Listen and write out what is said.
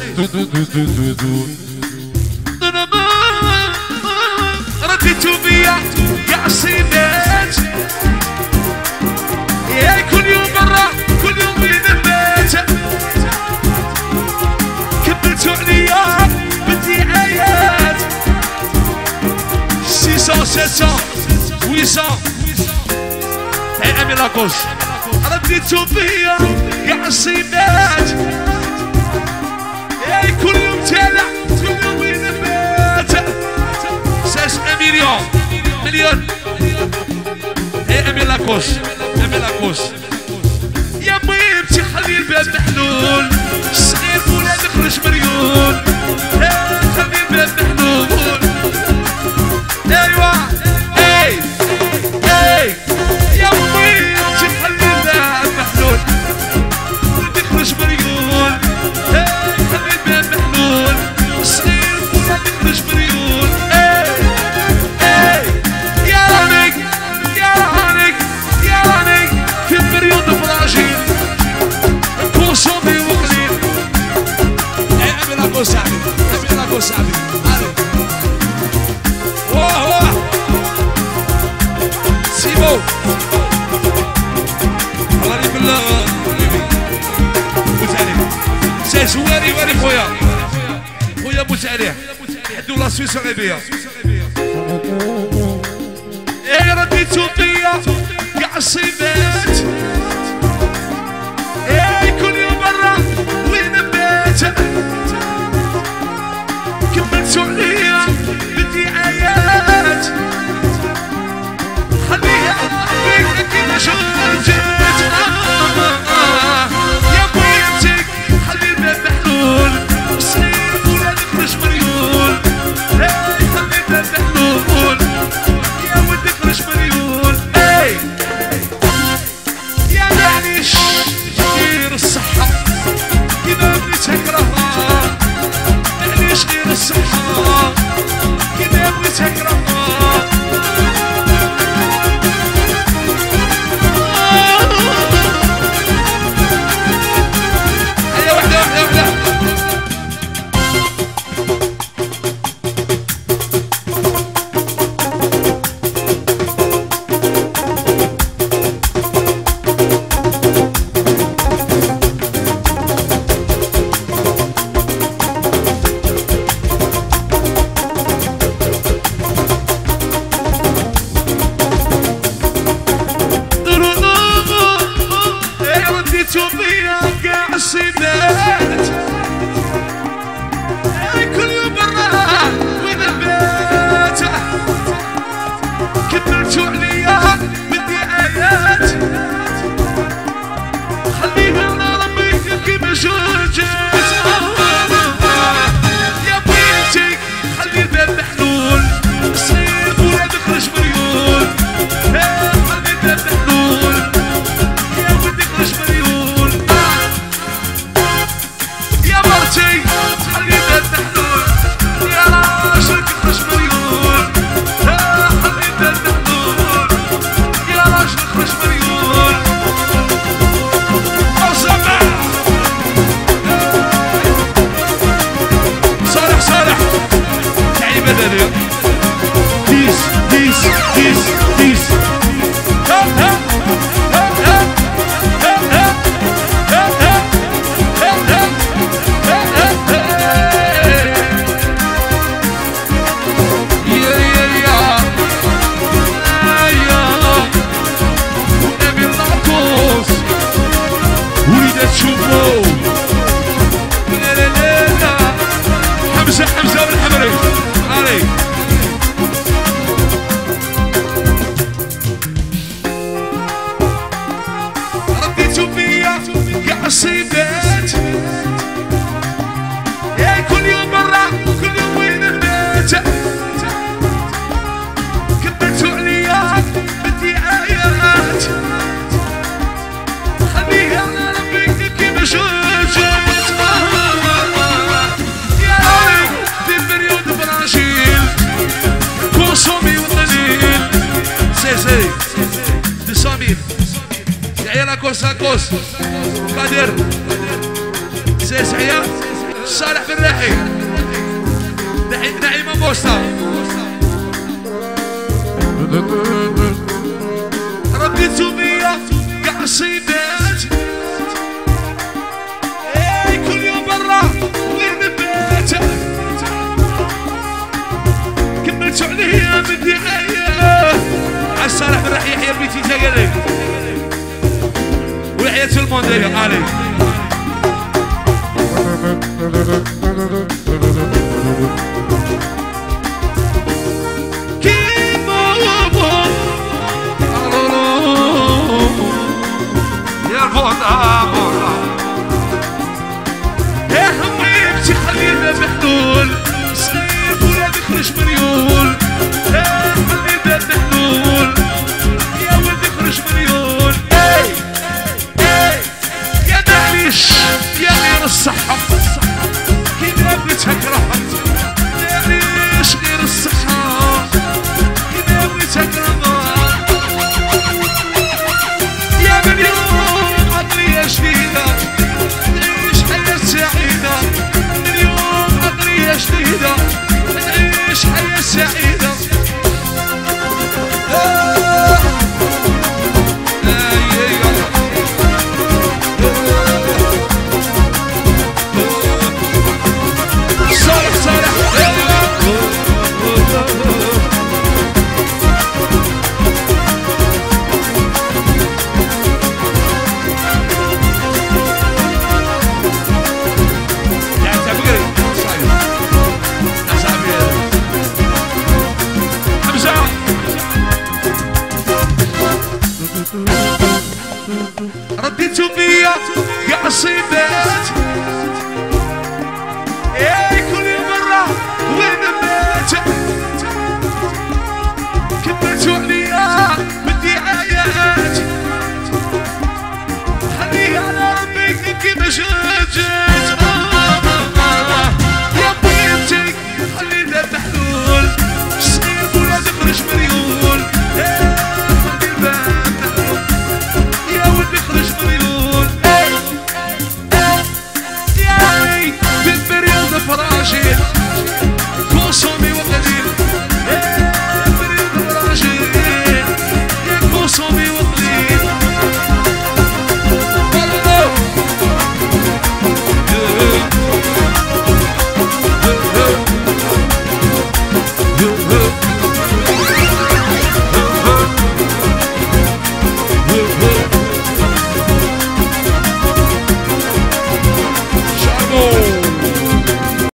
رديتوا بيا يا عصيبات يا كل يوم برا كل يوم بين البيت كبلتوا عليا بالدعايات 600 700 800 هاي امي لاكوس رديتوا بيا يا عصيبات يا كل يوم تالع كل يوم بين البيت 6 مليون هاي امي لاكوس امي لاكوس يا ميمتي خلي الباب محلول الصغير ولا نخرج مريول خلي الباب محلول ايوا اي اي يا ميمتي خلي الباب محلول نخرج مريول خلي الباب محلول الصغير ولا نخرج مريول يا رانك يا رانك يا رانك في بريود فراجيل كوشومي وقليل امي لاكو صاحبي امي لاكو صاحبي واه واه سيبو الله يبارك الله بوتعليم ساس واري واري خويا خويا بوتعليم حدو لا سويس غيبيه ايه رديتوا بيا يا عصيبات ايه كل يوم برا وين البيت كملتوا عليا بالدعايات خليها بيك كيما شفت يا بويتك خلي الباب محلول صغير ولا نخرج مريول خلي الباب محلول يا ولد نخرج مريول يا معليش غير الصحة كيما بغيت نكرهها معليش غير الصحة كيما بغيت نكرهها هيا وحدة وحدة وحدة رديتوا بيا كاع الصيبات كل يوم برا وين البيت كبرتوا عليا بالدعايات خليها ربي كيما جوجات يا بيتي خلي الباب محلول صغير ولا نخرج مريول خلي الباب محلول يا ولدي نخرج مريول يا مرتي خلي الباب محلول يا راجل نخرج مريول خلي الباب محلول يا راجل نخرج مريول أرزمع صالح صالح تعيب هذا ديس ديس ديس ديس حمزة بالحمري علي رديتوا بيا يا عصيبات يا كل يوم برا كل يوم وين البيت كبرتوا عليا بالدعايات خليها ربي كيما شفت كوسومي وطنين سي 200,000 عيالك كوس قادر سي سعيا صالح نعيمة موسى رديتو بيا قاع صيدات كل يوم برا وين البيت كملتو عليا بالدعاية عالصالح بن راح يحيى بيتي تقلق ويحيى الموندية علي يا البوطة يا حبيبتي خلينا بحلول صيف ولا نخرج مريول يا خلينا بحلول يا ولد نخرج مريول يا معليش يا غير الصحة كيما بغيت اكرهها معليش غير الصحة كيما بغيت اكرهها يا مليون عقلية جديدة نعيش حياة سعيدة مليون عقلية جديدة نعيش حياة سعيدة رديتو بيا قاع صيدات كل مرة وين البيت كملتو عليا بالدعايات خليها على ربك كيما جات يا بنتي خلينا بحلول صيف ولا نخرج مريول خلي الباب محلول يا ولد نخرج مريول يا في البريود فراشي